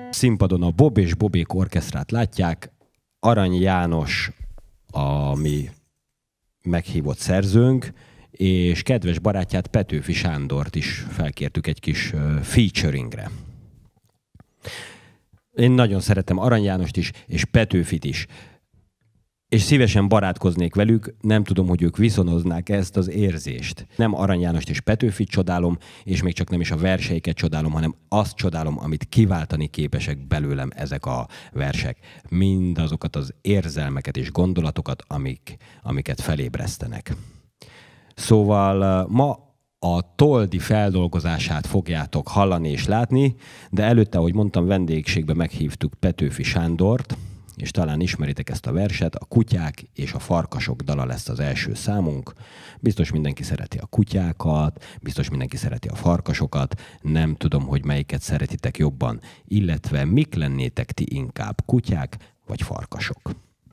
Színpadon a Bob és Bobék orkesztrát látják. Arany János a mi meghívott szerzőnk, és kedves barátját, Petőfi Sándort is felkértük egy kis featuringre. Én nagyon szeretem Arany Jánost is, és Petőfit is. És szívesen barátkoznék velük, nem tudom, hogy ők viszonoznák ezt az érzést. Nem Arany Jánost és Petőfit csodálom, és még csak nem is a verseiket csodálom, hanem azt csodálom, amit kiváltani képesek belőlem ezek a versek. Mindazokat az érzelmeket és gondolatokat, amiket felébresztenek. Szóval ma a Toldi feldolgozását fogjátok hallani és látni, de előtte, ahogy mondtam, vendégségbe meghívtuk Petőfi Sándort, és talán ismeritek ezt a verset, a Kutyák és a Farkasok dala lesz az első számunk. Biztos mindenki szereti a kutyákat, biztos mindenki szereti a farkasokat, nem tudom, hogy melyiket szeretitek jobban, illetve mik lennétek ti inkább, kutyák vagy farkasok.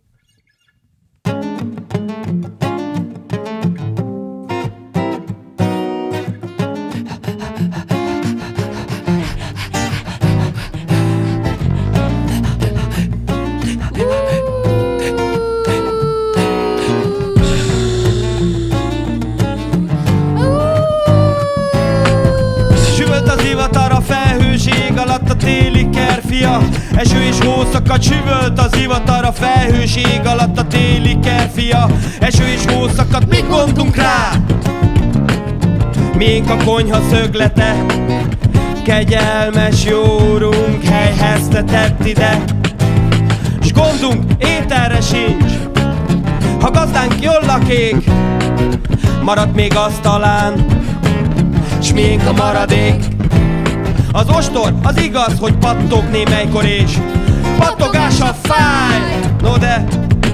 Felhőség alatt a téli kerfia, eső és hószakad, süvölt az ivatar a felhőség alatt a téli kerfia, eső és hószakad, mit gondunk rá? Miénk a konyha szöglete, kegyelmes jó urunk helyhez tetett ide, s gondunk ételre sincs, ha gazdánk jól lakik, marad még asztalán, s miénk a maradék. Az ostor, az igaz, hogy pattog némelykor és pattogása fáj. No de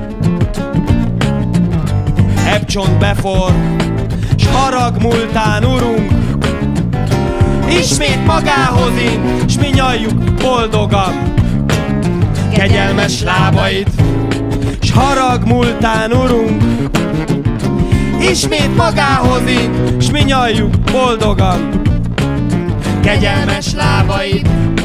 ebcsont befor, s harag múltán urunk ismét magához int, s mi nyaljuk boldogan kegyelmes lábait. S harag múltán urunk ismét magához int, s mi nyaljuk boldogan kegyelmes lábait.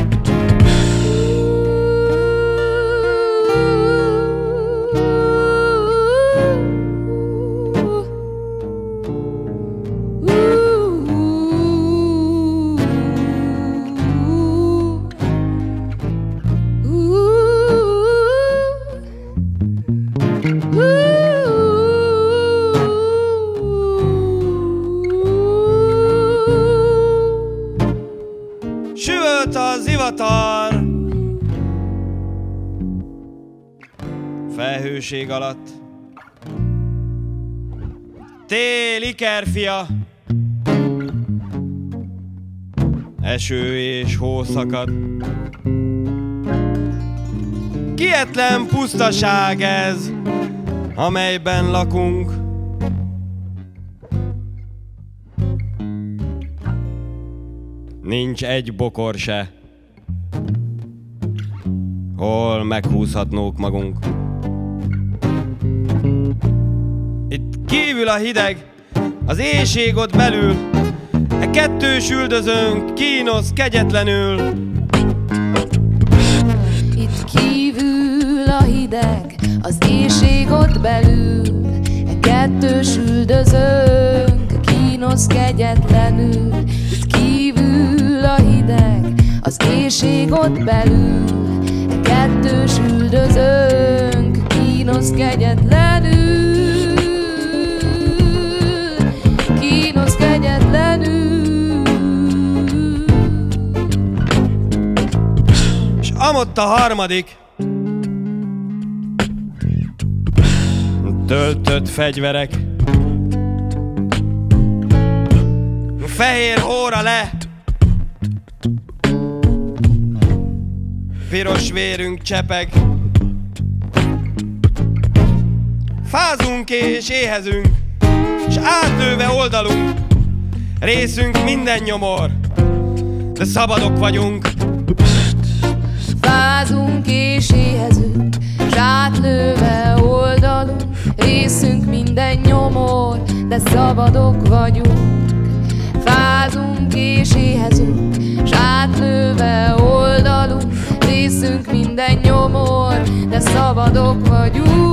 Az ivatar felhőség alatt téli kerfia, eső és hó szakad. Kietlen pusztaság ez, amelyben lakunk. Nincs egy bokor se, hol meghúzhatnók magunk. Itt kívül a hideg, az éjség ott belül, e kettős üldözőnk kínosz kegyetlenül. Itt kívül a hideg, az éjség ott belül, e kettős üldözőnk kínosz kegyetlenül. Itt kívül a hideg, az éjség ott belül, e kettős üldözőnk kínosz kegyetlenül, kínosz kegyetlenül. S amott a harmadik töltött fegyverek, fehér óra le, piros vérünk csepeg. Fázunk és éhezünk, s átlőve oldalunk, részünk minden nyomor, de szabadok vagyunk. Fázunk és éhezünk, s átlőve oldalunk, részünk minden nyomor, de szabadok vagyunk. Fázunk és éhezünk, s átlőve oldalunk, szabadok vagyunk.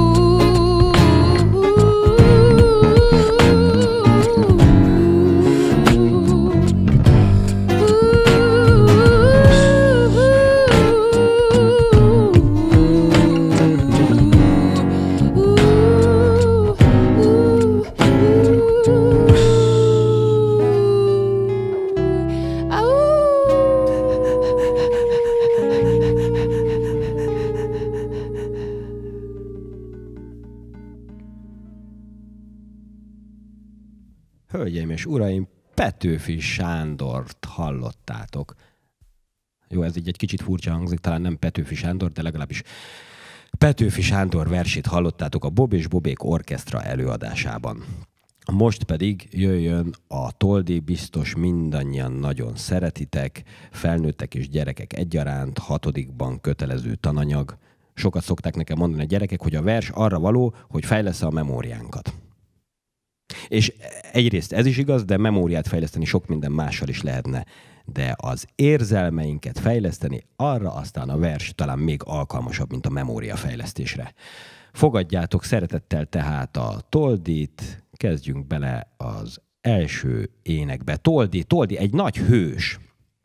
Hölgyeim és uraim, Petőfi Sándort hallottátok. Jó, ez így egy kicsit furcsa hangzik, talán nem Petőfi Sándor, de legalábbis Petőfi Sándor versét hallottátok a Bob és Bobék Orkesztra előadásában. Most pedig jöjjön a Toldi, biztos mindannyian nagyon szeretitek, felnőttek és gyerekek egyaránt, 6. kötelező tananyag. Sokat szokták nekem mondani a gyerekek, hogy a vers arra való, hogy fejlesz a memóriánkat. És egyrészt ez is igaz, de memóriát fejleszteni sok minden mással is lehetne. De az érzelmeinket fejleszteni, arra aztán a vers talán még alkalmasabb, mint a memória fejlesztésre. Fogadjátok szeretettel tehát a Toldit, kezdjünk bele az első énekbe. Toldi egy nagy hős.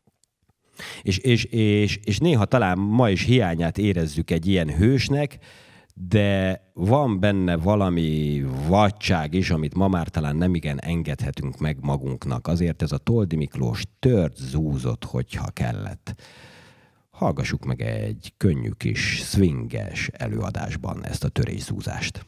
És néha talán ma is hiányát érezzük egy ilyen hősnek, de van benne valami vadság is, amit ma már talán nemigen engedhetünk meg magunknak. Azért ez a Toldi Miklós tört, zúzott, hogyha kellett. Hallgassuk meg egy könnyű kis swinges előadásban ezt a törészúzást.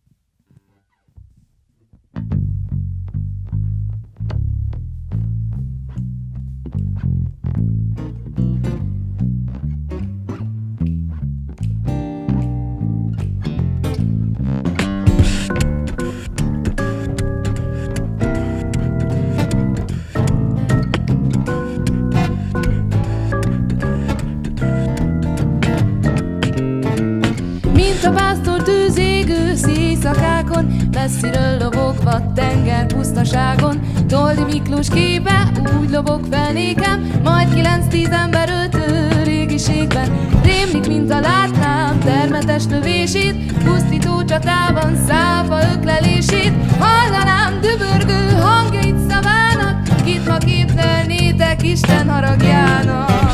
Mint a pásztor tűzégő éjszakákon, messziről lobogva tenger pusztaságon, Toldi Miklós képe úgy lobog fel nékem, majd 9-10 ember öltő régiségben. Rémlik, mint a látnám termetes lövését, pusztító csatában száfa öklelését. Hallanám dübörgő hangjait szavának, kit ma képzelnétek Isten haragjának.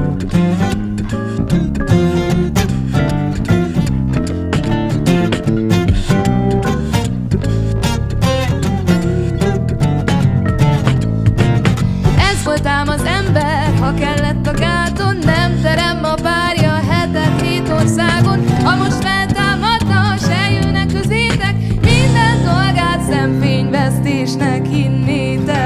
Voltám az ember, ha kellett a gáton, nem terem a párja hetet 7 országon. Ha most feltámadna, se jönnek közétek, minden dolgát szemfényvesztésnek hinnétek.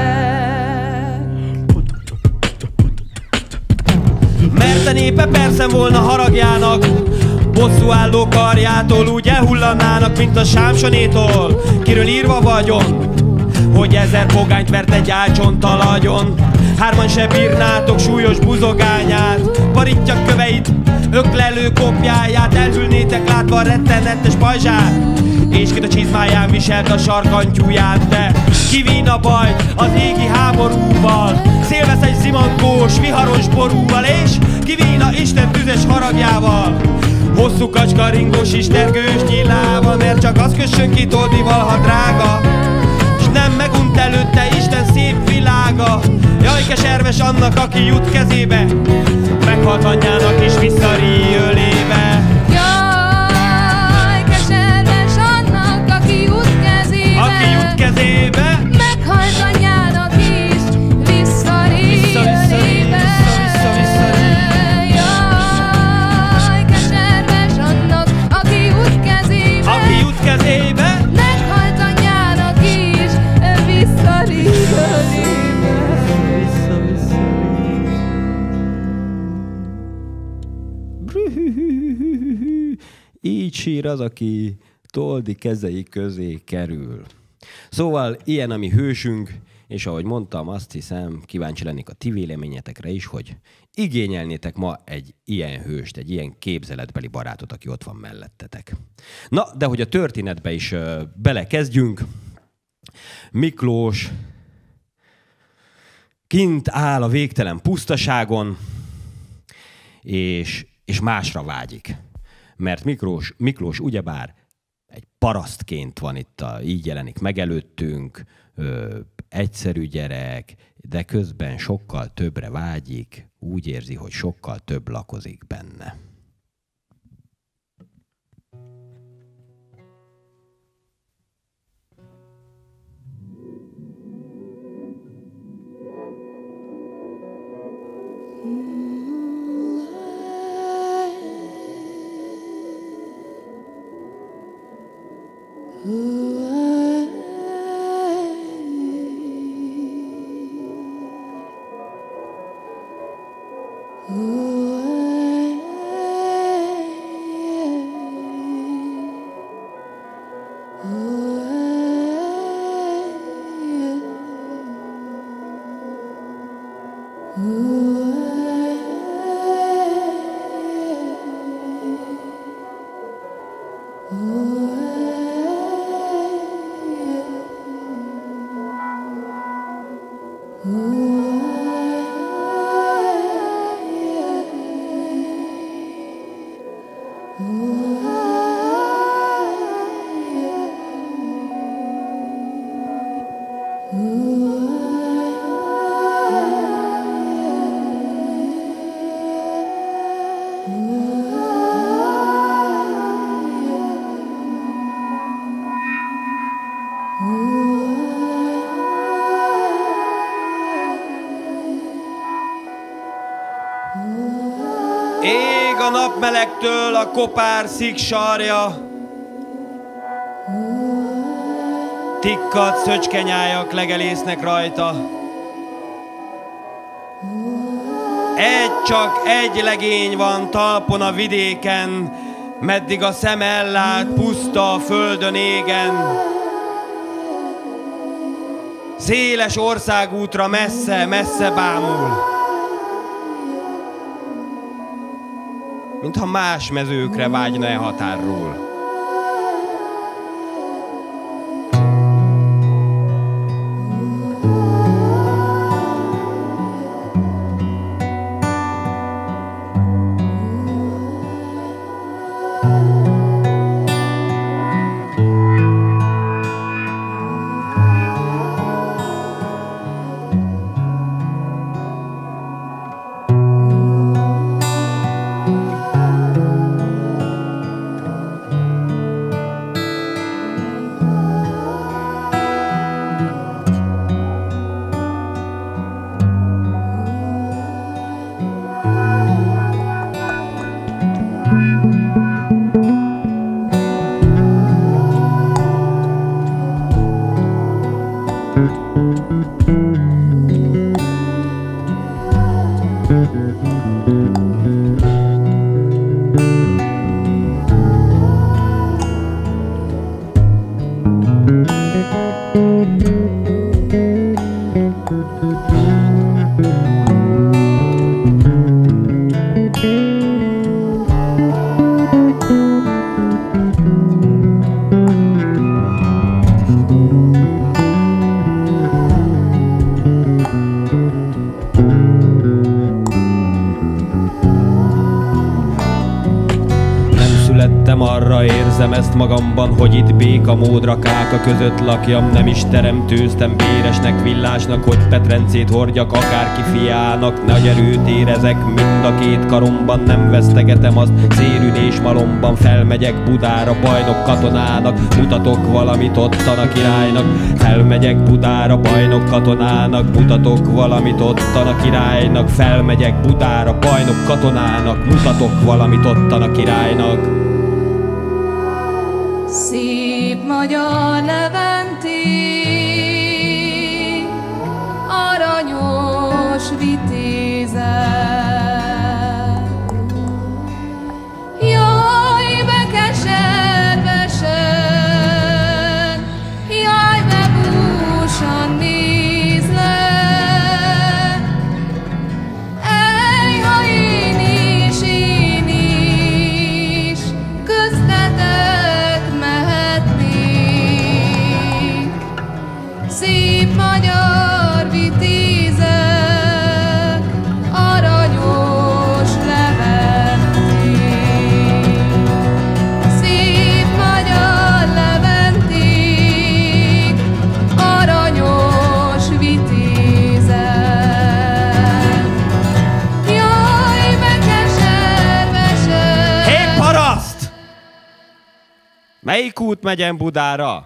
Mert a népe persze volna haragjának, bosszúálló karjától úgy elhullanának, mint a sámsonétól. Kiről írva vagyon, hogy 1000 pogányt vert egy ácsonttal agyon. 3 se bírnátok súlyos buzogányát, barítja köveit, öklelő kopjáját. Elhűlnétek látva a rettenetes pajzsát, és kit a csizmáján viselt a sarkantyúját. De kivín a baj az égi háborúval, szélvesz egy zimankós, viharos borúval, és kivín Isten tüzes haragjával, hosszú kacska ringós istergős nyilával. Mert csak az kössön ki Toldival, ha drága, s nem megunt előtte Isten szép világa. Jaj, keserves annak, aki jut kezébe, meghalt anyjának is visszaríj ölébe. Jaj, keserves annak, aki jut kezébe, meghalt anyjának is visszaríj ölébe. Jaj, keserves annak, aki jut kezébe, meghalt anyjának is visszaríj ölébe. Így sír az, aki Toldi kezei közé kerül. Szóval ilyen a mi hősünk, és ahogy mondtam, azt hiszem, kíváncsi lennék a ti véleményetekre is, hogy igényelnétek ma egy ilyen hőst, egy ilyen képzeletbeli barátot, aki ott van mellettetek. Na, de hogy a történetbe is belekezdjünk, Miklós kint áll a végtelen pusztaságon, és másra vágyik. mert Miklós ugyebár egy parasztként van itt, így jelenik meg előttünk, egyszerű gyerek, de közben sokkal többre vágyik, úgy érzi, hogy sokkal több lakozik benne. Ég a napmelegtől a kopár sziksarja, tikkat szöcskenyájak legelésznek rajta. Csak egy legény van talpon a vidéken, meddig a szem ellát, puszta a földön égen. Széles országútra messze bámul, mintha más mezőkre vágyna e határról. Arra érzem ezt magamban, hogy itt béka módrakáka között lakjam. Nem is teremtőztem véresnek, villásnak, hogy petrencét hordjak akárki fiának. Nagy erőt érezek mind a két karomban, nem vesztegetem azt szérűn és malomban. Felmegyek Budára bajnok katonának, mutatok valamit ottan a királynak. Felmegyek Budára bajnok katonának, mutatok valamit ottan a királynak. Felmegyek Budára bajnok katonának, mutatok valamit ottan a királynak. Szép magyar leventék, aranyos vitézek. Jaj, bekeservesen, jaj, bebúsan nézlek. Ej, ha én is köztetek mehetnék. Szép magyar vitézek, aranyos Melyik út megyen Budára?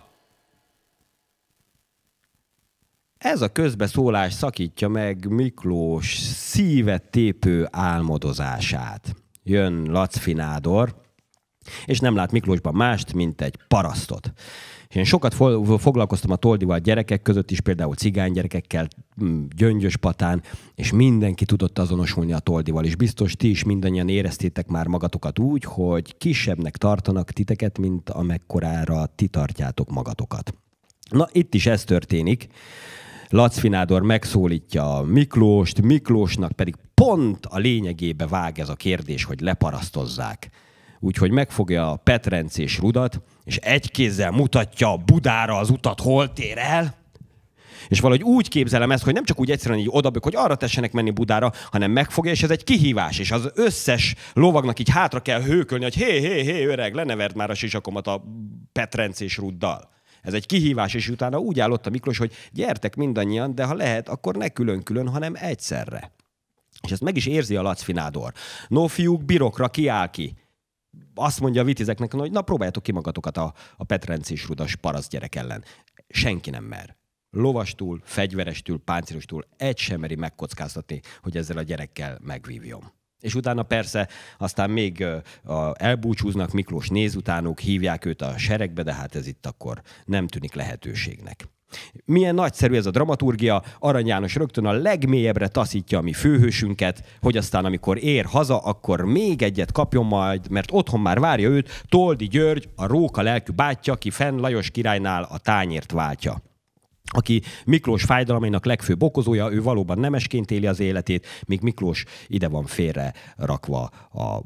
Ez a közbeszólás szakítja meg Miklós szívet tépő álmodozását. Jön Laczfi Nádor, és nem lát Miklósban mást, mint egy parasztot. És én sokat foglalkoztam a Toldival gyerekek között is, például cigánygyerekekkel, Gyöngyöspatán, és mindenki tudott azonosulni a Toldival, és biztos ti is mindannyian éreztétek már magatokat úgy, hogy kisebbnek tartanak titeket, mint amekkorára ti tartjátok magatokat. Na, itt is ez történik. Laczfi Nádor megszólítja Miklóst, Miklósnak pedig pont a lényegébe vág ez a kérdés, hogy leparasztozzák. Úgyhogy megfogja a petrencés rudat, és egy kézzel mutatja Budára az utat, hol tér el. És valahogy úgy képzelem ezt, hogy nem csak úgy egyszerűen így odabök, hogy arra tessenek menni Budára, hanem megfogja, és ez egy kihívás, és az összes lovagnak így hátra kell hőkölni, hogy hé, öreg, leneverd már a sisakomat a petrencés ruddal. Ez egy kihívás, és utána úgy állott a Miklós, hogy gyertek mindannyian, de ha lehet, akkor ne külön-külön, hanem egyszerre. És ezt meg is érzi a Laczfi Nádor. No fiúk, birokra kiáll ki. Azt mondja a vitizeknek, hogy na próbáljátok ki magatokat a petrencés rudas parasztgyerek ellen. Senki nem mer. Lovastól, fegyverestől, páncélostól egy sem meri megkockáztatni, hogy ezzel a gyerekkel megvívjon. És utána persze aztán még elbúcsúznak, Miklós néz utánuk, hívják őt a seregbe, de hát ez itt akkor nem tűnik lehetőségnek. Milyen nagyszerű ez a dramaturgia, Arany János rögtön a legmélyebbre taszítja a mi főhősünket, hogy aztán amikor ér haza, akkor még egyet kapjon majd, mert otthon már várja őt Toldi György, a róka lelkű bátyja, aki fenn Lajos királynál a tányért váltja. Aki Miklós fájdalmainak legfőbb okozója, ő valóban nemesként éli az életét, míg Miklós ide van félre rakva a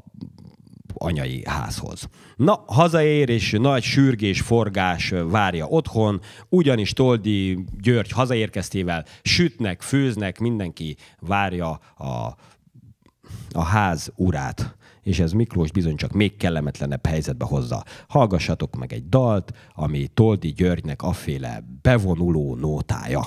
anyai házhoz. Na, hazaér, és nagy sürgés, forgás várja otthon, ugyanis Toldi György hazaérkeztével sütnek, főznek, mindenki várja a ház urát. És ez Miklós bizony csak még kellemetlenebb helyzetbe hozza. Hallgassatok meg egy dalt, ami Toldi Györgynek afféle bevonuló nótája.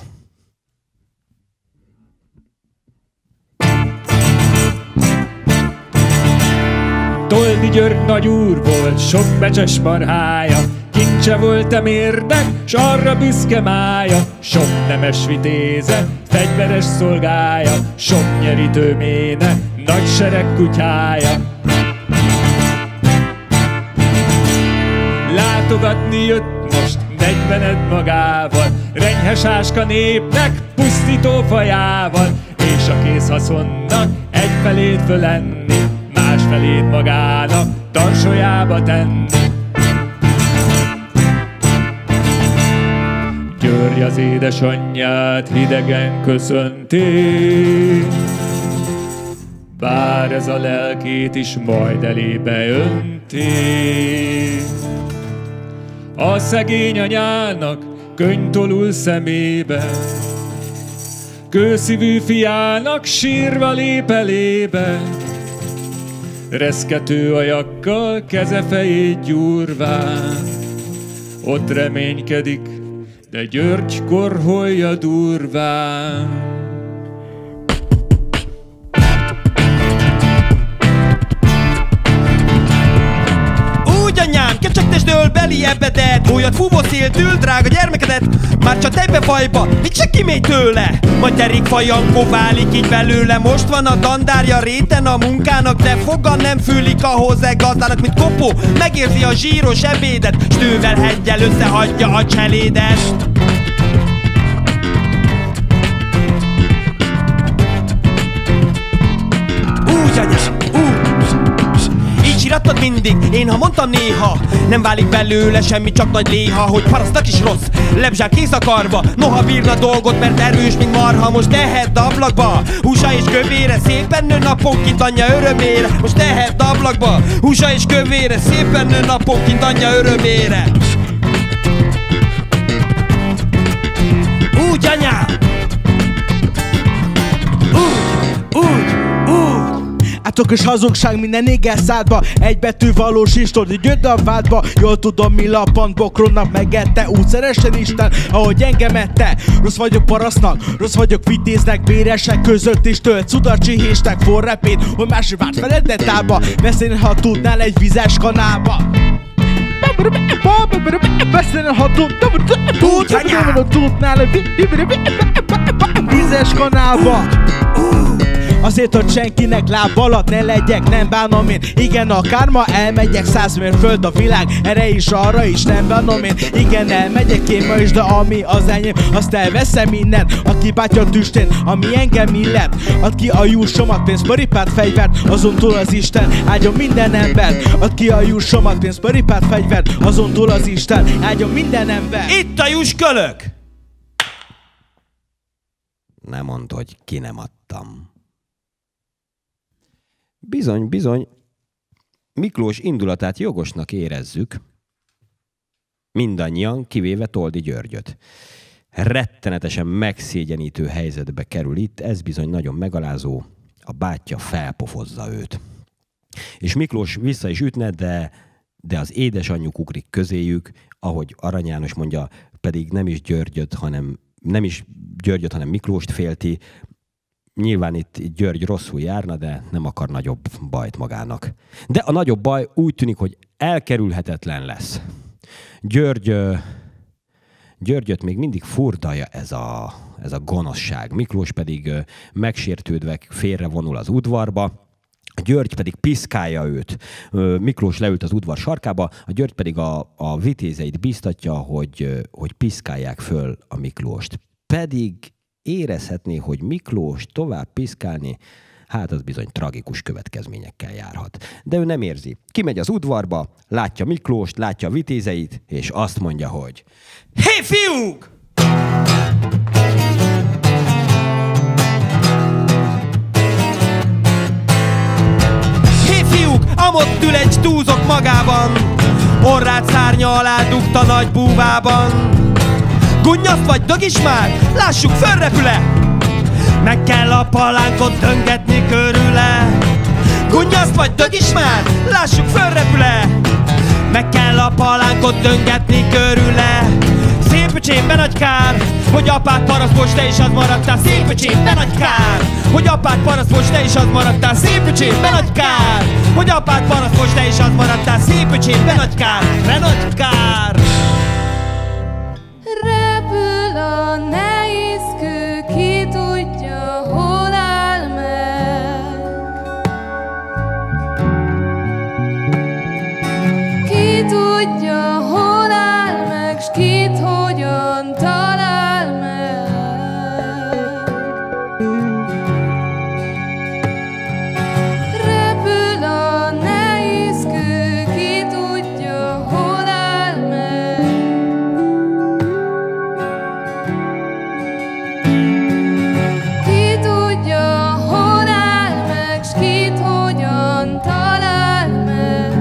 Toldi György nagy úr volt, sok becses marhája, kincse volt emérdek, s arra büszke mája, sok nemes vitéze, fegyveres szolgája, sok nyerítő méne, nagy sereg kutyája. Látogatni jött most 40 magával, renyhes áska népnek, pusztító fajával, és a kész haszonnak egyfelét fölenni, másfelét magának tarsolyába tenni. György az édesanyját hidegen köszönti, bár ez a lelkét is majd elébe önti. A szegény anyának könny tolul szemébe, kőszívű fiának sírva lép elébe, reszkető ajakkal keze fejét gyúrván, ott reménykedik, de György korholja durván. Anyám, kecsegtesdől beli ebedet, olyat fúvó széltől, drága gyermekedet, már csak tejbe fajba, mit se kimély tőle. Majd derékfajankó válik így belőle, most van a dandárja réten a munkának, de fogan nem fűlik ahhoz egy gazdának, mint kopó, megérzi a zsíros ebédet, s tővel heggyel összehagyja a cselédet. Úgy anyám, sírattad mindig, én ha mondtam néha, nem válik belőle semmi, csak nagy léha, hogy parasztak is rossz, lebzsák kész a karba, noha bírna dolgot, mert erős, mint marha, most tehedd ablakba, húsa és kövére, szépen nő naponként anyja örömére, most tehedd ablakba, húsa és kövére, szépen nő naponként anyja örömére. Úgy anyám! Úgy! Átokos hazugság minden éggel szádba, egy betű valós Toldi György a vádba. Jól tudom, mi lappant bokronnak megette, úgy szeressen Isten, ahogy engem ette. Rossz vagyok parasztnak, rossz vagyok vitéznek, béresek között is tölt cudarcsi héstek forrepét, hogy másik várt feledett tába, beszélni, ha tudnál egy vizes kanába. Beszélni, ha tudnál, vízes kanálba. Azért, hogy senkinek láb alatt ne legyek, nem bánom én. Igen, akárma elmegyek 100 mérföld a világ, erre is, arra is nem bánom én. Igen, elmegyek én ma is, de ami az enyém, azt elveszem minden. Ad ki bátya tüstén, ami engem illet. Ad ki a jussomat, pénzt, paripát, fegyvert, azon túl az Isten áldjon minden embert. Ad ki a jussomat, pénzt, paripát, fegyvert, azon túl az Isten áldjon minden ember. Itt a juskölök! Nem mondd, hogy ki nem adtam. Bizony, bizony, Miklós indulatát jogosnak érezzük, mindannyian, kivéve Toldi Györgyöt. Rettenetesen megszégyenítő helyzetbe kerül itt, ez bizony nagyon megalázó, a bátyja felpofozza őt. És Miklós vissza is ütne, de az édesanyjuk ugrik közéjük, ahogy Arany János mondja, pedig nem is Györgyöt, hanem Miklóst félti. Nyilván itt György rosszul járna, de nem akar nagyobb bajt magának. De a nagyobb baj úgy tűnik, hogy elkerülhetetlen lesz. Györgyöt még mindig furdalja ez a gonoszság. Miklós pedig megsértődve félrevonul az udvarba, a György pedig piszkálja őt. Miklós leült az udvar sarkába, a György pedig a vitézeit bíztatja, hogy piszkálják föl a Miklóst. Pedig érezhetné, hogy Miklós tovább piszkálni, hát az bizony tragikus következményekkel járhat. De ő nem érzi. Kimegy az udvarba, látja Miklóst, látja a vitézeit, és azt mondja, hogy Hé, fiúk! Hé, fiúk! Amott ül egy túzok magában, orrát szárnya alá dugta nagy búvában. Gunnyaszt vagy dögis már? Lássuk, fölrepül-e? Meg kell a palánkot döngetni körül-e? Gunnyaszt vagy dögis már? Lássuk, fölrepül-e? Meg kell a palánkot döngetni körül-e? Szép öcsémben nagy kár, hogy apád paraszt volt, te is az maradtál. Szép öcsémben nagy kár, hogy apád paraszt volt, te is az maradtál. Szép öcsémben nagy kár, hogy apád paraszt volt, te is az maradtál. Szép öcsémben nagy kár, nagy kár. Repül a nehéz kő, ki tudja, hol áll meg. Ki tudja, hol áll meg, s kit hogyan talál meg. Repül a nehéz kő, ki tudja, hol áll meg. Ki tudja, hol áll meg, s kit hogyan talál meg.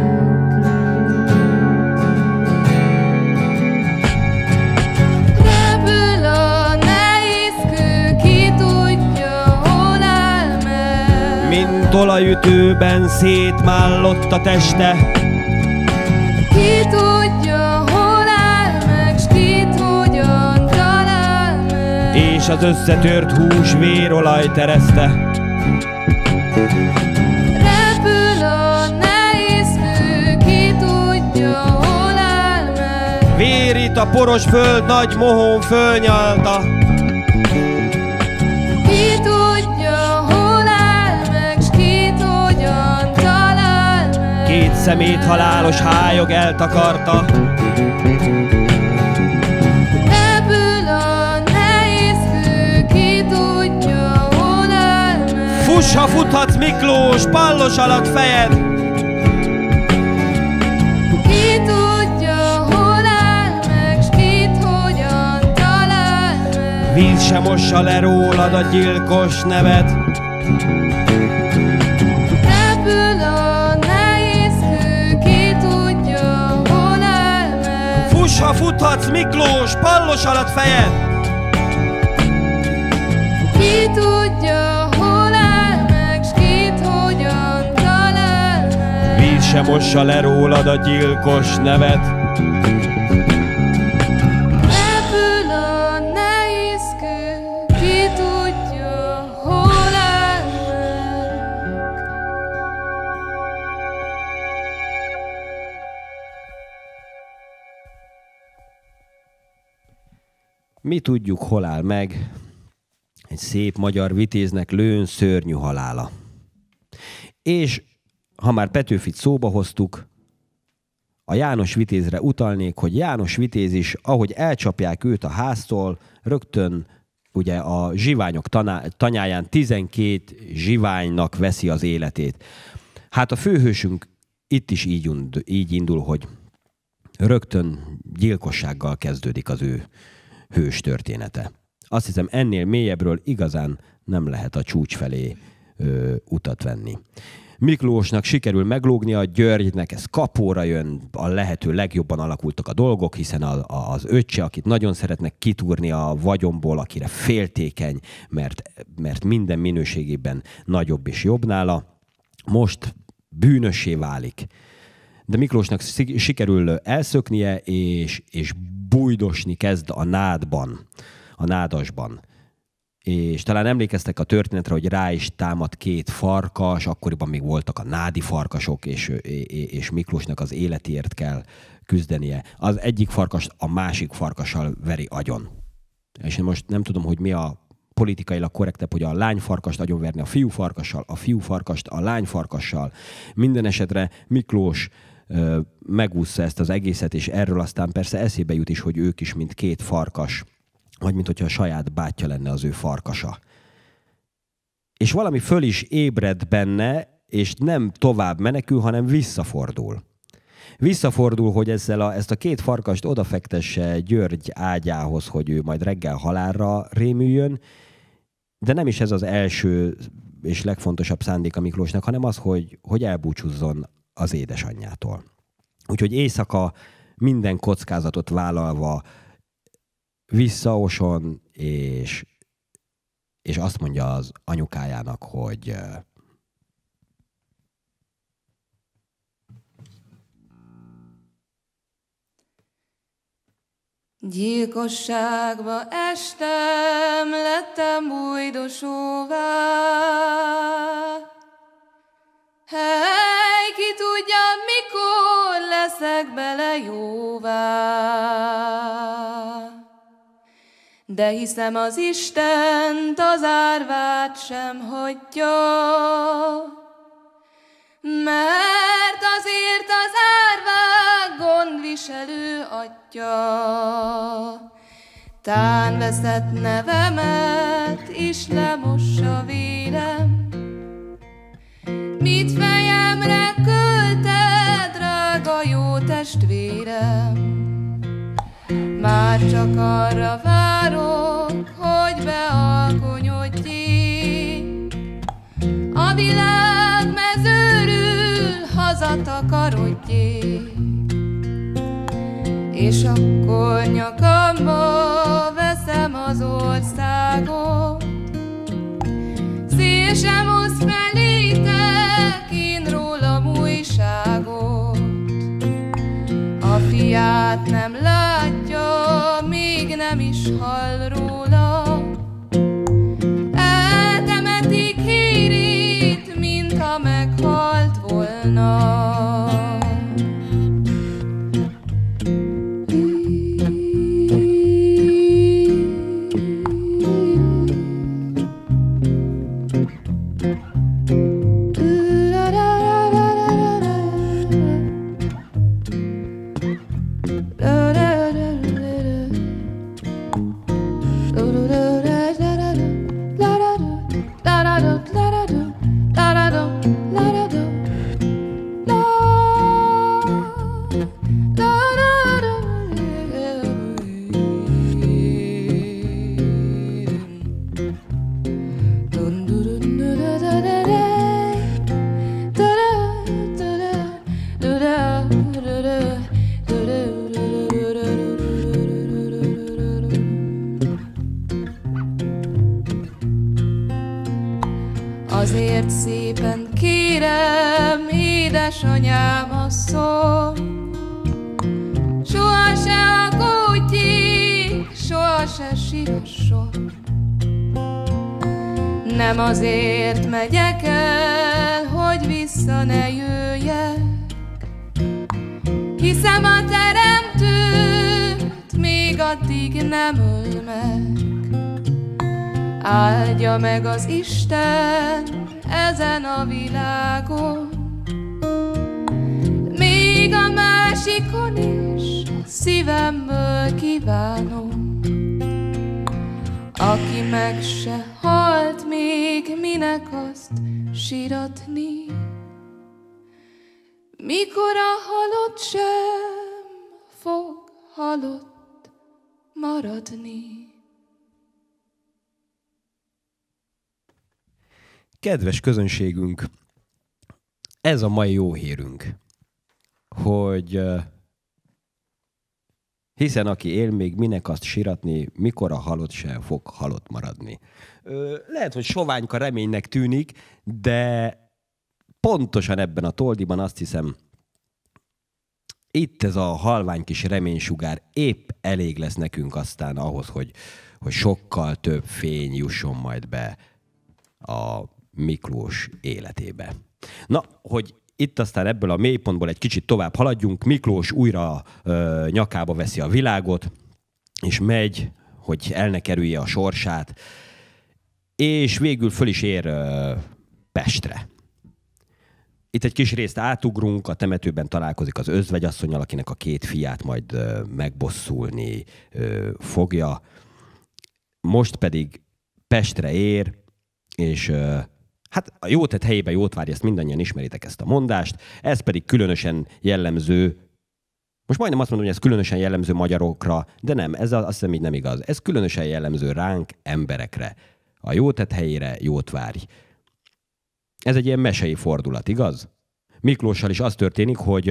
Repül a nehéz kő, ki tudja, hol áll meg. Mint olajütőben szétmállott a teste, Ki tudja, hol áll meg, s kit hogyan talál meg. és az összetört hús vérolaj tereszte. Repül a nehéz kő, ki tudja, hol áll meg. Vérit a poros föld nagy mohón fölnyalta. Ki tudja, hol áll meg, s kit hogyan talál meg. Két szemét halálos hályog eltakarta. Repül a nehéz kő, ki tudja, hol áll meg. Fuss, ha futhatsz, Miklós, pallos alatt fejed. Ki tudja, hol áll meg, s kit hogyan talál meg. Víz sem mossa le rólad a gyilkos nevet. Repül a nehéz kő, ki tudja, hol áll meg. Fuss, ha futhatsz, Miklós, pallos alatt fejed. Ki tudja, hol áll meg, s kit hogyan talál meg. Víz sem mossa le rólad a gyilkos nevet. Repül a nehéz kő, ki tudja, hol áll meg. mi tudjuk, hol áll meg egy szép magyar vitéznek lőn szörnyű halála. És ha már Petőfit szóba hoztuk, a János Vitézre utalnék, hogy János Vitéz is, ahogy elcsapják őt a háztól, rögtön ugye a zsiványok tanyáján 12 zsiványnak veszi az életét. Hát a főhősünk itt is így indul, hogy rögtön gyilkossággal kezdődik az ő hős története. Azt hiszem, ennél mélyebbről igazán nem lehet a csúcs felé utat venni. Miklósnak sikerül meglógnia, Györgynek ez kapóra jön, a lehető legjobban alakultak a dolgok, hiszen az öccse, akit nagyon szeretnek kitúrni a vagyomból, akire féltékeny, mert minden minőségében nagyobb és jobb nála, most bűnössé válik. De Miklósnak sikerül elszöknie, és bújdosni kezd a nádban, a nádasban. És talán emlékeztek a történetre, hogy rá is támad 2 farkas, akkoriban még voltak a nádi farkasok, és Miklósnak az életért kell küzdenie. Az egyik farkast a másik farkassal veri agyon. És én most nem tudom, hogy mi a politikailag korrektebb, hogy a lányfarkast agyonverni a fiúfarkassal, a fiúfarkast a lányfarkassal. Minden esetre Miklós megúszza ezt az egészet, és erről aztán persze eszébe jut is, hogy ők is mint 2 farkas, vagy mint hogyha a saját bátyja lenne az ő farkasa. És valami föl is ébred benne, és nem tovább menekül, hanem visszafordul. Visszafordul, hogy ezt a 2 farkast odafektesse György ágyához, hogy ő majd reggel halálra rémüljön, de nem is ez az első és legfontosabb szándéka Miklósnak, hanem az, hogy elbúcsúzzon az édesanyjától. Úgyhogy éjszaka minden kockázatot vállalva visszaoson, és azt mondja az anyukájának, hogy gyilkosságba estem, lettem bújdosóvá. Hely, ki tudja, mikor leszek bele jóvá. De hiszem az Istent, az árvát sem hagyja, mert azért az árvák gondviselő atya. Tán veszett nevemet is lemossa vérem, mit fejemre költed, drága jó testvérem. Már csak arra várok, hogy bealkonyodjék, a világ mezőről hazatakarodjék. És akkor nyakamba veszem az országot, szél sem hoz felétek, én rólam újságot. A fiát nem látja, még nem is hall róla, eltemetik hírét, mintha meghalt volna. Azért szépen kérem, édesanyám asszony, soha se aggódjék, soha se sírasson. Nem azért megyek el, hogy vissza ne jöjjek, hiszem a teremtőt még addig nem öl meg. Áldja meg az Isten ezen a világon, még a másikon is szívemből kívánom. Aki meg se halt még, minek azt síratni, mikor a halott sem fog halott maradni. Kedves közönségünk, ez a mai jó hírünk, hogy hiszen aki él még, minek azt síratni, mikor a halott sem fog halott maradni. Lehet, hogy soványka reménynek tűnik, de pontosan ebben a toldiban azt hiszem, itt ez a halvány kis reménysugár épp elég lesz nekünk aztán ahhoz, hogy sokkal több fény jusson majd be a Miklós életébe. Na, hogy itt aztán ebből a mélypontból egy kicsit tovább haladjunk, Miklós újra nyakába veszi a világot, és megy, hogy el ne kerülje a sorsát, és végül föl is ér Pestre. Itt egy kis részt átugrunk, a temetőben találkozik az özvegyasszonnyal, akinek a 2 fiát majd megbosszulni fogja. Most pedig Pestre ér, és hát a jótett helyébe jót várj, ezt mindannyian ismeritek ezt a mondást, ez pedig különösen jellemző, most majdnem azt mondom, hogy ez különösen jellemző magyarokra, de nem, ez azt hiszem így nem igaz. Ez különösen jellemző ránk, emberekre. A jótett helyére jót várj. Ez egy ilyen mesei fordulat, igaz? Miklóssal is az történik, hogy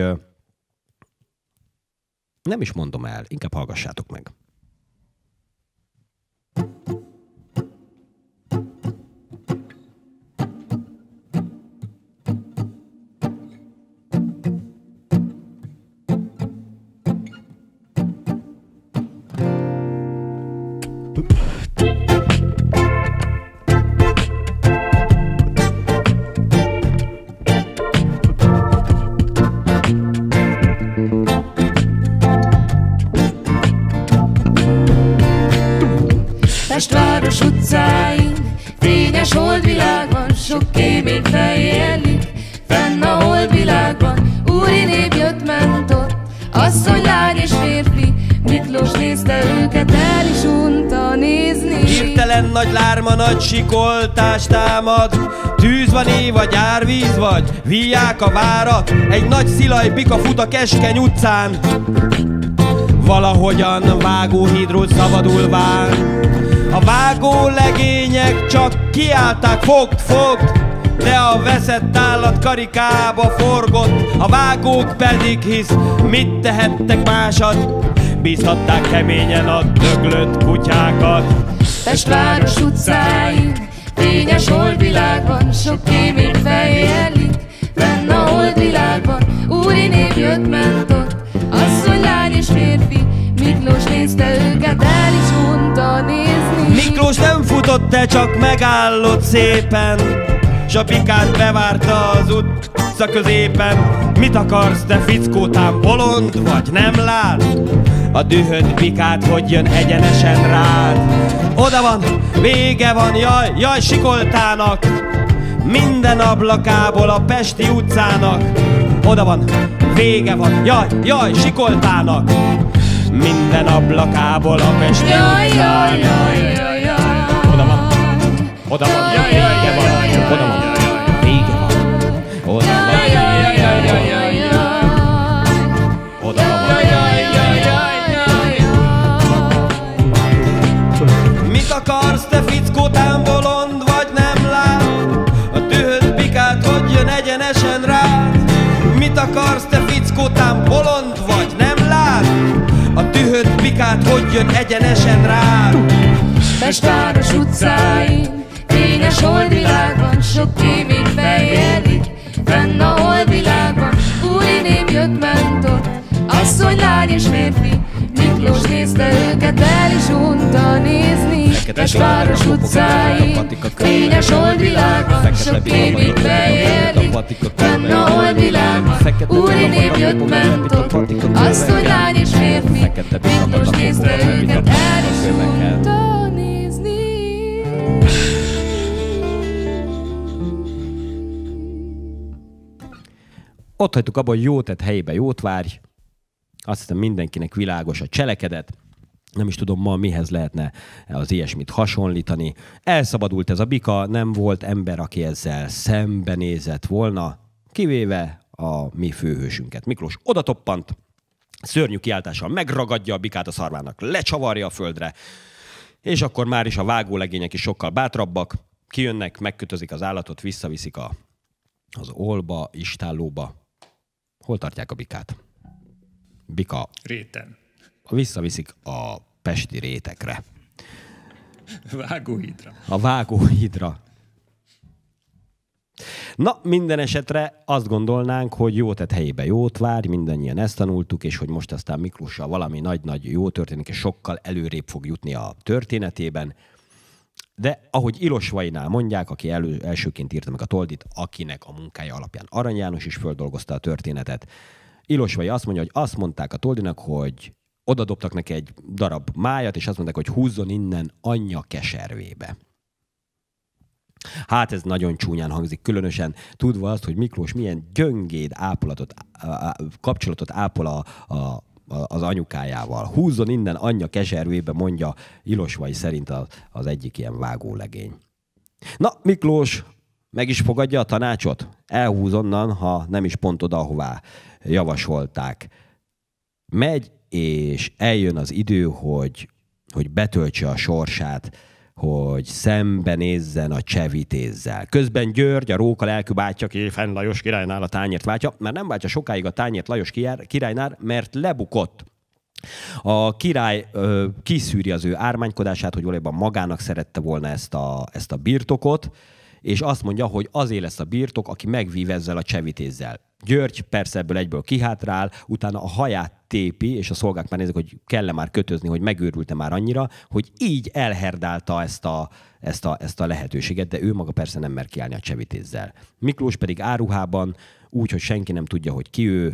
nem is mondom el, inkább hallgassátok meg. Pestváros utcáin, fényes holdvilágban, sok kémény fejjellik, fenn a holdvilágban, úri nép jött, ment ott, asszony, lány és férfi, Miklós nézte őket, el is unta nézni. Hirtelen nagy lárma, nagy sikoltás támad, tűz van vagy árvíz vagy, víják a várat, egy nagy szilaj bika fut a keskeny utcán, valahogyan vágóhídról szabadulván. A vágó legények csak kiállták, fogd, de a veszett állat karikába forgott. A vágók pedig hisz, mit tehettek másat, bízhatták keményen a döglött kutyákat. Pestváros utcáin, fényes holdvilágban, sok kémény fejjellik, fenn a holdvilágban, úri nép jött, ment ott, asszony, lány és férfi, Miklós nézte őket, el is unta nézni. Miklós nem futott, de csak megállott szépen, s a bikát bevárta az utca középen. Mit akarsz, te fickótám, bolond vagy, nem lát? A dühöd bikát, hogy jön egyenesen rád. Oda van, vége van, jaj sikoltának, minden ablakából a pesti utcának. Oda van, vége van, jaj sikoltának, minden ablakából a pesti utcának. Oda van, vége van, oda van, vége van, oda van, oda van. Mit akarsz, te fickótám, bolond vagy, nem lát? A dühöd bikát, hogy jön egyenesen rád. Mit akarsz, te fickótám, bolond vagy, nem lát? A dühöd bikát, hogy jön egyenesen rád. Pestváros utcáin, fényes holdvilágban, sok kémény fejjellik, fenn a holdvilágban, úri nép jött, ment ott, asszony, lány és férfi, Miklós nézte őket, el is unta nézni. Pestváros utcáin, fényes holdvilágban, sok kémény fejjellik, Fenn a holdvilágban, úri név jött mentor, azt, hogy lány és férfi, Miklós nézte őket, el is mondta nézni. Ott hagytuk abban, hogy jót tett helyébe jót várj. Azt hiszem mindenkinek világos a cselekedet. Nem is tudom ma mihez lehetne az ilyesmit hasonlítani. Elszabadult ez a bika, nem volt ember, aki ezzel szembenézett volna, kivéve a mi főhősünket. Miklós odatoppant, szörnyű kiáltással megragadja a bikát a szarvának, lecsavarja a földre, és akkor már is a vágólegények is sokkal bátrabbak, kijönnek, megkötözik az állatot, visszaviszik az olba, istállóba. Hol tartják a bikát? Bika. Réten. Visszaviszik a pesti rétekre. Vágóhídra. A vágóhídra. Na, minden esetre azt gondolnánk, hogy jó tett helyébe jót várj, mindannyian ezt tanultuk, és hogy most aztán Miklóssal valami nagy-nagy jó történik, és sokkal előrébb fog jutni a történetében. De ahogy Ilosvainál mondják, aki elsőként írta meg a Toldit, akinek a munkája alapján Arany János is földolgozta a történetet, Ilosvai azt mondja, hogy azt mondták a Toldinak, hogy oda dobtak neki egy darab májat, és azt mondták, hogy húzzon innen anyja keservébe. Hát ez nagyon csúnyán hangzik, különösen tudva azt, hogy Miklós milyen gyöngéd kapcsolatot ápol az anyukájával. Húzzon innen anyja keservébe, mondja Ilosvai szerint az egyik ilyen vágólegény. Na, Miklós meg is fogadja a tanácsot? Elhúz onnan, ha nem is pont oda, ahová javasolták. Megy, és eljön az idő, hogy betöltse a sorsát, hogy szembenézzen a Csevitézzel. Közben György, a róka lelkű bátyja, aki fenn Lajos királynál a tányért váltja, már nem váltja sokáig a tányért Lajos királynál, mert lebukott. A király kiszűri az ő ármánykodását, hogy valójában magának szerette volna ezt a birtokot, és azt mondja, hogy azért lesz a birtok, aki megvív ezzel a Csevitézzel. György persze ebből egyből kihátrál, utána a haját tépi, és a szolgák már nézik, hogy kell-e már kötözni, hogy megőrült-e már annyira, hogy így elherdálta ezt a lehetőséget, de ő maga persze nem mer kiállni a Csevitézzel. Miklós pedig áruhában, úgy, hogy senki nem tudja, hogy ki ő,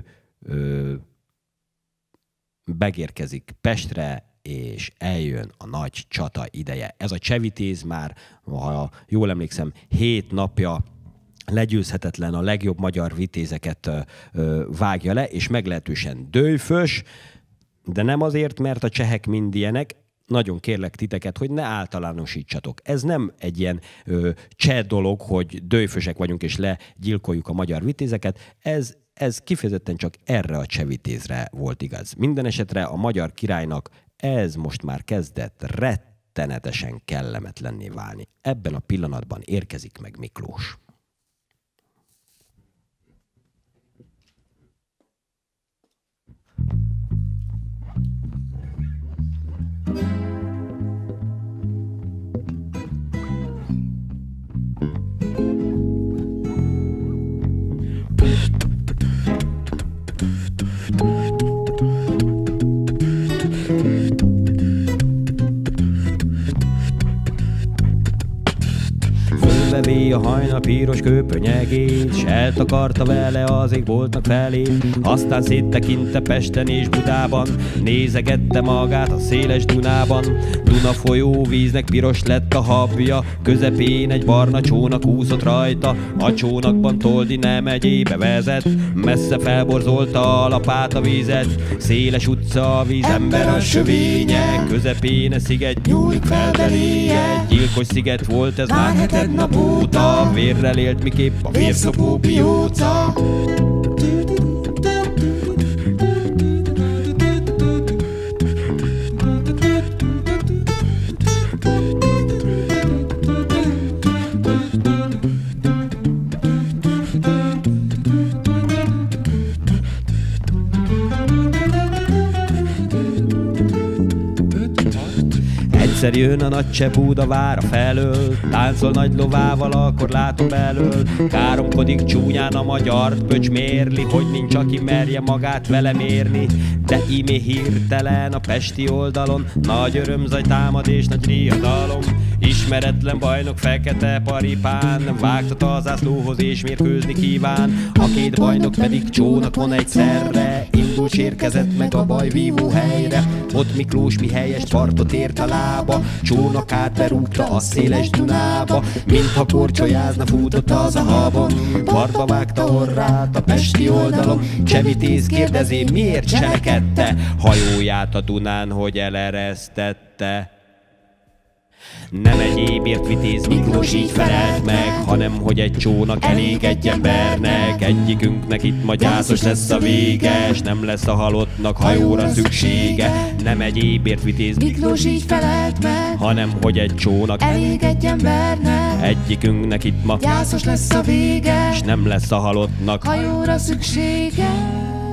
megérkezik Pestre, és eljön a nagy csata ideje. Ez a Csevitéz már, ha jól emlékszem, 7 napja legyőzhetetlen, a legjobb magyar vitézeket vágja le, és meglehetősen dőfös, de nem azért, mert a csehek mind ilyenek. Nagyon kérlek titeket, hogy ne általánosítsatok. Ez nem egy ilyen cseh dolog, hogy dőfösek vagyunk, és legyilkoljuk a magyar vitézeket. Ez kifejezetten csak erre a Csevitézre volt igaz. Minden esetre a magyar királynak ez most már kezdett rettenetesen kellemetlenné válni. Ebben a pillanatban érkezik meg Miklós. Fölvevé a hajnal piros köpönyegét, s eltakarta vele az ég boltnak felé. Aztán széttekinte Pesten és Budában, nézegette magát a széles Dunában. Duna folyó víznek piros lett a habja, közepén egy barna csónak úszott rajta. A csónakban Toldi megyébe vezet, messze felborzolta a lapát a vízet. Széles utca a víz, ember a sövénye, közepén sziget nyúlik fel beléje. Gyilkos sziget volt ez már heted nap óta, vérrel élt miképp a vérszopó pióca. Egyszer jön a nagy Cseh-Buda vára felől, táncol nagy lovával, akkor látom belől. Káromkodik csúnyán a magyart, pöcs mérli, hogy nincs, aki merje magát vele mérni. De ímé hirtelen a pesti oldalon nagy örömzaj támad és nagy riadalom. Ismeretlen bajnok fekete paripán vágtat a zászlóhoz és mérkőzni kíván. A két bajnok pedig csónakon egyszerre indult, érkezett meg a bajvívó helyre. Ott Miklós Mihelyest partot ért a lába, csónakát berúgta a széles Dunába. Mintha korcsolyázna, futott az a habon, partba vágta orrát a pesti oldalon. Csevitéz kérdezi, miért cselekedte hajóját a Dunán, hogy eleresztette. Nem egyébért Vitéz Miklós így felelt meg, hanem hogy egy csónak elég egy embernek. Egyikünknek itt ma gyászos lesz a vége, s nem lesz a halottnak hajóra szüksége. Nem egyébért Vitéz Miklós így felelt meg, hanem hogy egy csónak elég egy embernek. Egyikünknek itt ma Gyászos lesz a vége, s nem lesz a halottnak hajóra szüksége.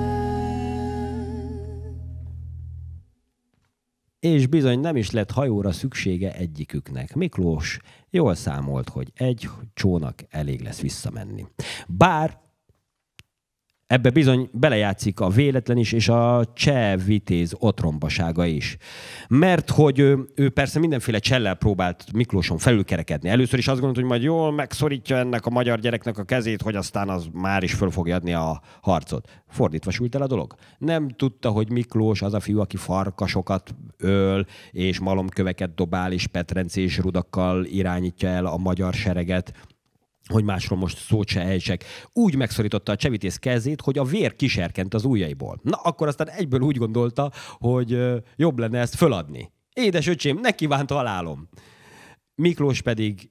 És bizony nem is lett hajóra szüksége egyiküknek. Miklós jól számolt, hogy egy csónak elég lesz visszamenni. Bár ebbe bizony belejátszik a véletlen is, és a Cseh Vitéz otrombasága is. Mert hogy ő persze mindenféle csellel próbált Miklóson felülkerekedni. Először is azt gondolt, hogy majd jól megszorítja ennek a magyar gyereknek a kezét, hogy aztán az már is föl fogja adni a harcot. Fordítva sült el a dolog. Nem tudta, hogy Miklós az a fiú, aki farkasokat öl, és malomköveket dobál, és petrencés rudakkal irányítja el a magyar sereget, hogy másról most szót se ejtsek. Úgy megszorította a Csevitéz kezét, hogy a vér kiserkent az ujjaiból. Na, akkor aztán egyből úgy gondolta, hogy jobb lenne ezt föladni. Édes öcsém, ne kívánt halálom. Miklós pedig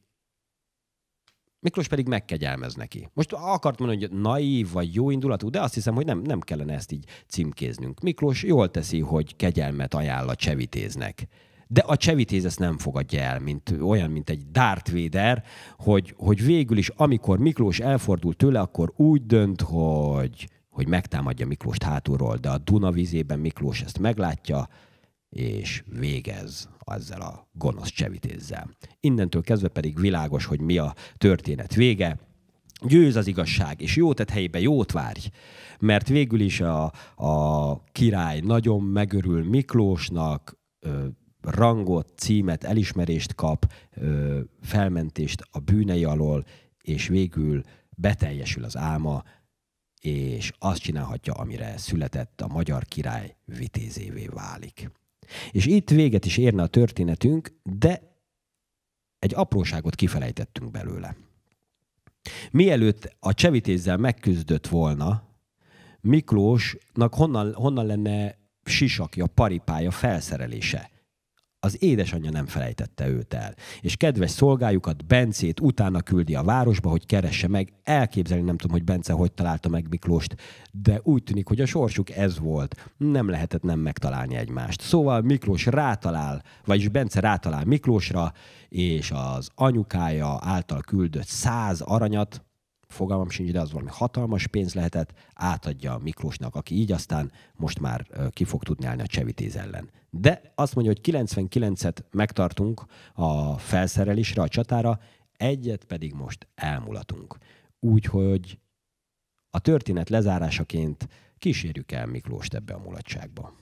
megkegyelmez neki. Most akart mondani, hogy naív vagy jó indulatú, de azt hiszem, hogy nem kellene ezt így címkéznünk. Miklós jól teszi, hogy kegyelmet ajánl a Csevitéznek. De a Csevitéz ezt nem fogadja el, mint egy Darth Vader, hogy végül is, amikor Miklós elfordul tőle, akkor úgy dönt, hogy megtámadja Miklóst hátulról, de a Duna vízében Miklós ezt meglátja, és végez ezzel a gonosz Csevitézzel. Innentől kezdve pedig világos, hogy mi a történet vége. Győz az igazság, és jót tett helyébe jót várj, mert végül is a király nagyon megörül Miklósnak, rangot, címet, elismerést kap, felmentést a bűnei alól, és végül beteljesül az álma, és azt csinálhatja, amire született, a magyar király vitézévé válik. És itt véget is érne a történetünk, de egy apróságot kifelejtettünk belőle. Mielőtt a Csevitézzel megküzdött volna, Miklósnak honnan lenne sisakja, paripája, felszerelése? Az édesanyja nem felejtette őt el. És kedves szolgájukat, Bencét utána küldi a városba, hogy keresse meg. Elképzelni nem tudom, hogy Bence hogy találta meg Miklóst, de úgy tűnik, hogy a sorsuk ez volt. Nem lehetett nem megtalálni egymást. Szóval Miklós rátalál, vagyis Bence rátalál Miklósra, és az anyukája által küldött 100 aranyat, fogalmam sincs, de az valami hatalmas pénz lehetett, átadja Miklósnak, aki így aztán most már ki fog tudni állni a Csevitéz ellen. De azt mondja, hogy 99-et megtartunk a felszerelésre, a csatára, egyet pedig most elmulatunk. Úgyhogy a történet lezárásaként kísérjük el Miklóst ebbe a mulatságba.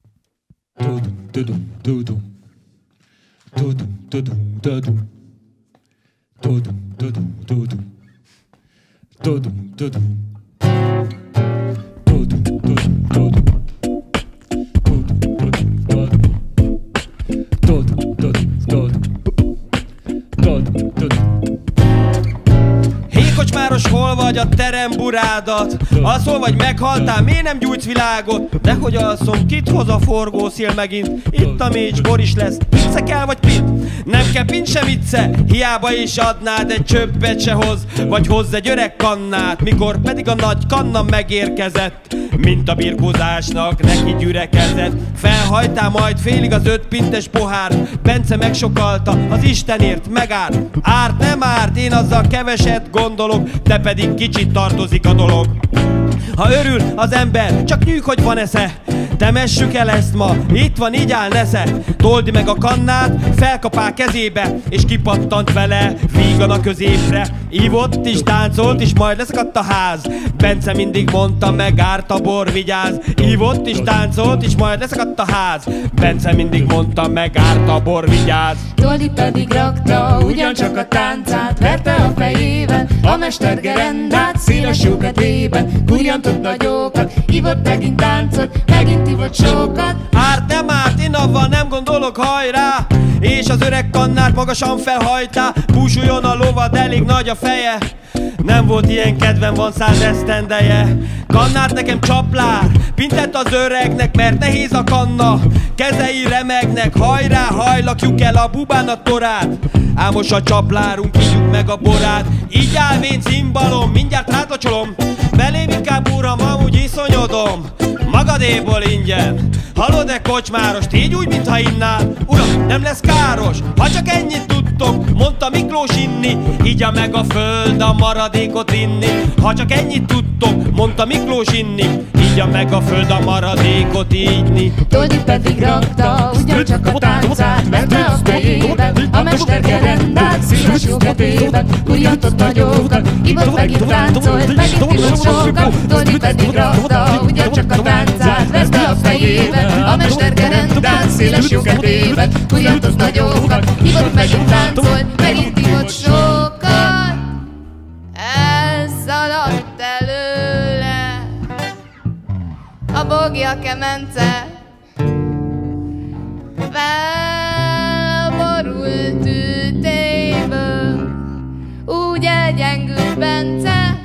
Kocsmáros, hol vagy a teremburádat? Alszol vagy meghaltál, miért nem gyújtsz világot? Dehogy alszom, kit hoz a forgószél megint? Itt a mécs, bor is lesz, pince kell vagy pint? Nem kell pint sem vicce, hiába is adnád egy csöppet se hoz, vagy hozz egy öreg kannát, mikor pedig a nagy kanna megérkezett. Mint a birkózásnak neki gyürekezett, felhajtál majd félig az 5 pintes pohár. Bence megsokalta, az Istenért megárt. Árt nem árt, én azzal keveset gondolok, de pedig kicsit tartozik a dolog. Ha örül az ember, csak nyűg, hogy van esze. Temessük el ezt ma, itt van, így áll nesze. Toldi meg a kannát, felkapál kezébe, és kipattant vele vígan a középre. Ívott is, táncolt is, majd leszakadt a ház. Bence mindig mondta, megárt a bor, vigyáz. Ívott is, táncolt is, majd leszakadt a ház. Bence mindig mondta, megárt a bor, vigyáz. Toldi pedig rakta ugyancsak a táncát, verte a fejében a mester gerendát, széles jókedvében gurjantott nagyokat, ivott, megint táncolt, megint ivott sokat. Árt nem árt, én avval nem gondolok, hajrá! És az öreg kannát magasan felhajtá. Búsuljon a lovad, elég nagy a feje. Nem volt ilyen kedvem, van 100 esztendeje. Kannát nekem csaplár, pintett az öregnek, mert nehéz a kanna. Kezei remegnek, hajrá, hajlakjuk el a bubán a torát. Ámos a csaplárunk, ígyjuk meg a borát. Így áll vén cimbalom, mindjárt hátlacsolom. Belém inkább uram, amúgy iszonyodom. Magadéból ingyen. Hallod-e kocsmárost, így úgy, mintha innál? Uram, nem lesz káros, ha csak ennyit tudtok, mondta Miklós inni. Igya meg a föld a maradékot inni. Ha csak ennyit tudtok, mondta Miklós inni. Igya meg a föld a maradékot inni. Toldi pedig rakta ugyancsak a táncát, verte a fejében a mester gerendát, szíves jókedvében gurjantott nagyokat, ivott, megint táncolt, megint ivott sokat. Toldi pedig rakta ugyancsak a táncát, verte a fejében a mester gerendát, széles jókedvében gurjantott nagyokat, ivott, megint táncolt, megint ivott sokat. Elszaladt előle a bogja kemence, felborult ütéből, úgy elgyengült Bence,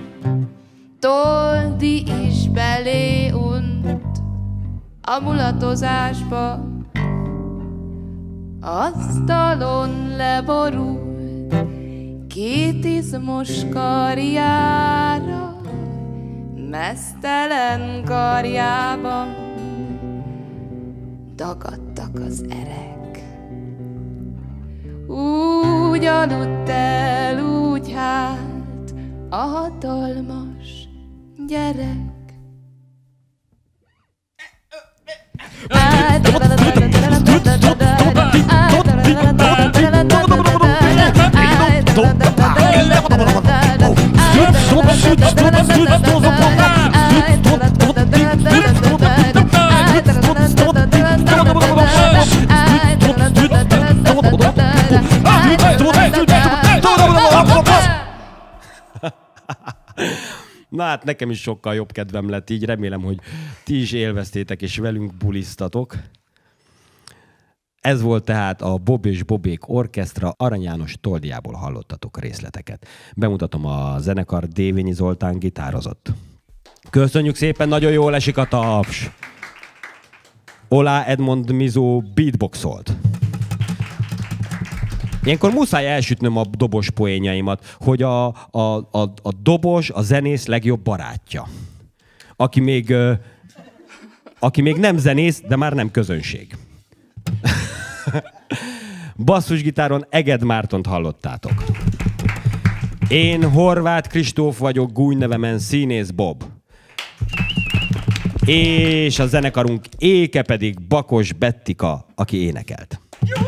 Toldi is belé unt a mulatozásba. Asztalon leborult két izmos karjára, meztelen karjában dagadtak az erek. Úgy aludt el, úgy hát a hatalmas gyerek. Na hát nekem is sokkal jobb kedvem lett így, remélem, hogy ti is élveztétek és velünk bulisztatok. Ez volt tehát a Bob és Bobék Orkesztra, Arany János Toldiából hallottatok részleteket. Bemutatom a zenekar, Dévényi Zoltán gitározott. Köszönjük szépen, nagyon jól esik a taps! Olá Edmond Mizó beatboxolt. Ilyenkor muszáj elsütnöm a dobos poénjaimat, hogy a dobos a zenész legjobb barátja. Aki még nem zenész, de már nem közönség. Basszusgitáron Eged Mártont hallottátok. Én Horváth Kristóf vagyok, gúnynevemen Színész Bob. És a zenekarunk éke pedig Bakos Bettika, aki énekelt.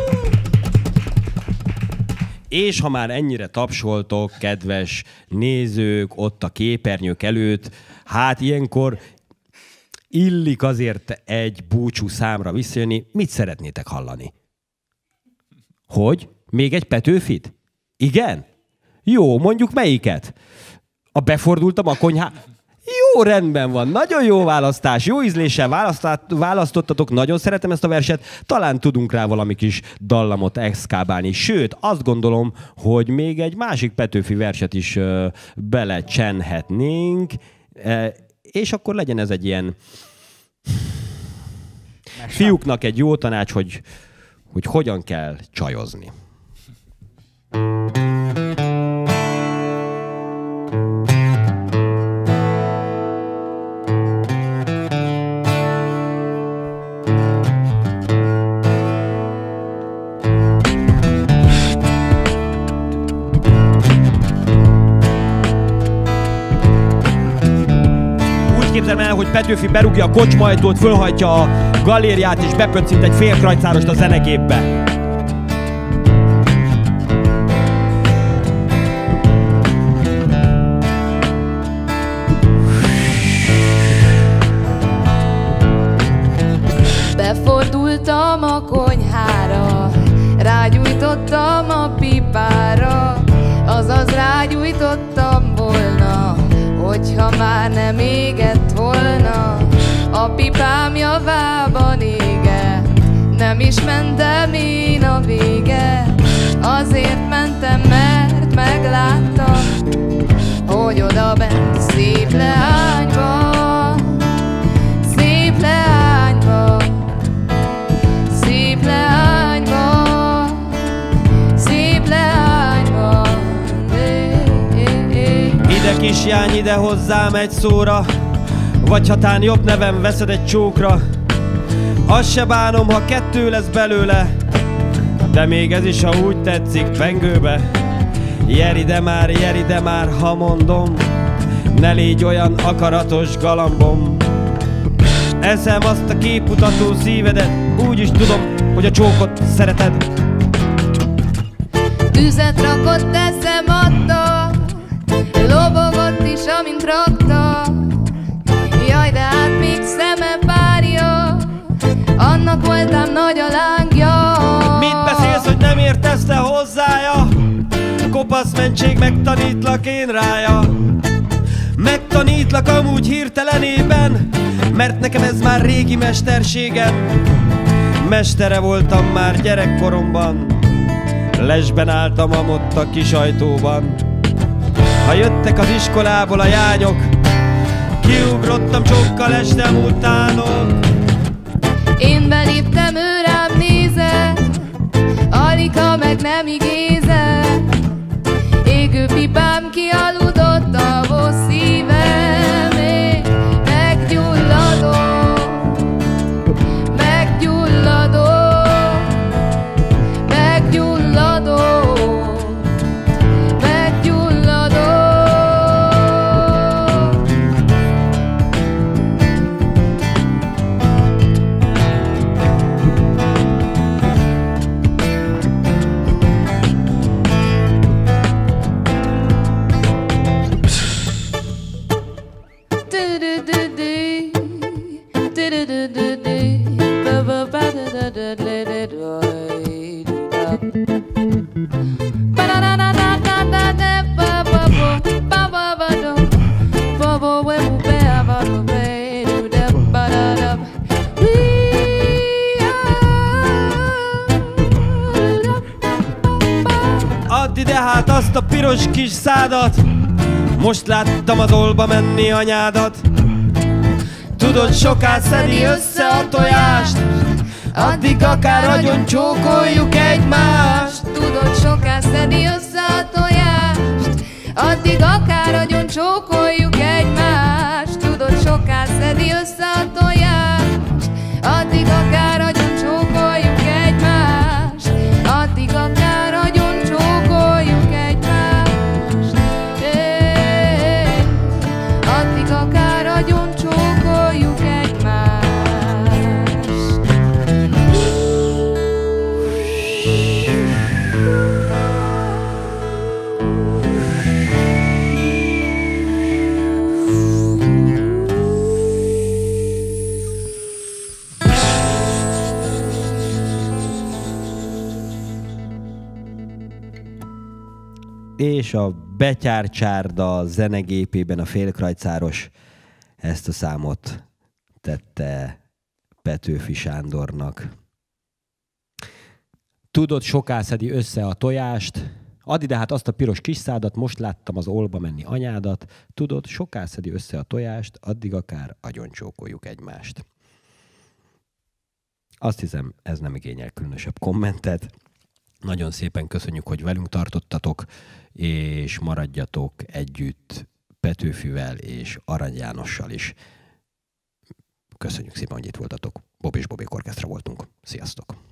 És ha már ennyire tapsoltok, kedves nézők, ott a képernyők előtt, hát ilyenkor illik azért egy búcsú számra visszajönni. Mit szeretnétek hallani? Hogy? Még egy Petőfit? Igen? Jó, mondjuk melyiket? A Befordultam a konyhá... Jó, rendben van, nagyon jó választás, jó ízléssel választottatok, nagyon szeretem ezt a verset, talán tudunk rá valami kis dallamot exkábálni, sőt, azt gondolom, hogy még egy másik Petőfi verset is belecsenhetnénk, és akkor legyen ez egy ilyen fiúknak egy jó tanács, hogy hogyan kell csajozni. képzelem el, hogy Petőfi berúgja a kocsmajtót, fölhajtja a galériát és bepöccint egy félkrajcárost a zenegépbe. Befordultam a konyhára, rágyújtottam a pipára, azaz rágyújtottam volna, hogyha már nem égett volna. A pipám javában égett, nem is mentem én a vége. Azért mentem, mert megláttam, hogy oda bent szép leányba, szép leányba, szép leányba, szép leányba. Ide kisjány, ide hozzám egy szóra, vagy hatán jobb nevem veszed egy csókra. Azt se bánom, ha 2 lesz belőle, de még ez is, ha úgy tetszik, pengőbe. Jeri de már, ha mondom, ne légy olyan akaratos galambom. Eszem azt a képmutató szívedet, úgy is tudom, hogy a csókot szereted. Tüzet rakott, eszem adta, lobogott is, amint rakta. Jaj, de hát még szeme párja, annak voltam nagy a lángja. Mit beszélsz, hogy nem értesz te hozzája? Kopasz mentség, megtanítlak én rája. Megtanítlak amúgy hirtelenében, mert nekem ez már régi mesterségem. Mestere voltam már gyerekkoromban, lesben álltam amott a kis ajtóban. Ha jöttek az iskolából a jányok, kiugrottam csókkal, estem utánok. Én beléptem, ő rám nézett, Alika meg nem igézett. Égő pipám kialudott, ahhoz szívem én meggyulladott, meggyulladott, meggyulladott, meggyulladott. Add ide hát azt a piros kis szádat, most láttam az olba menni anyádat. Tudod, soká szedi össze a tojást, addig akár agyon csókoljuk egymást. Tudod, soká szedi össze a tojást, addig akár agyon csókoljuk egymást. Tudod, soká szedi össze a tojást, addig akár agyon csókoljuk egymást. Addig akár agyon csókoljuk egymást. Addig akár agyon csókoljuk egymást. És a Betyár-csárda zenegépében a félkrajcáros ezt a számot tette Petőfi Sándornak. Tudod, soká szedi össze a tojást, add ide hát azt a piros kis szádat, most láttam az olba menni anyádat. Tudod, soká szedi össze a tojást, addig akár agyoncsókoljuk egymást. Azt hiszem, ez nem igényel különösebb kommentet. Nagyon szépen köszönjük, hogy velünk tartottatok, és maradjatok együtt Petőfivel és Arany Jánossal is. Köszönjük szépen, hogy itt voltatok. Bob és Bobék Orchestra voltunk. Sziasztok!